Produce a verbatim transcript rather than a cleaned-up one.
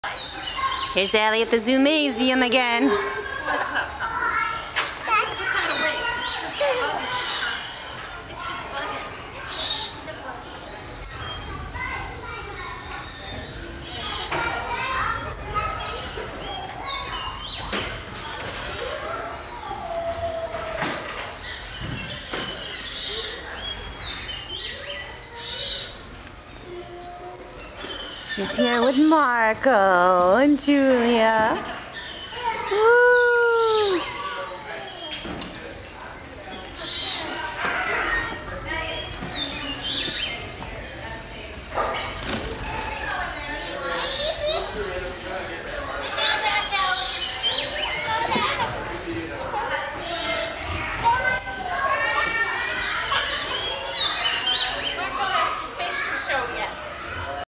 Here's Allie at the Zoomasium again. What's up? She's here with Marco and Julia. Woo!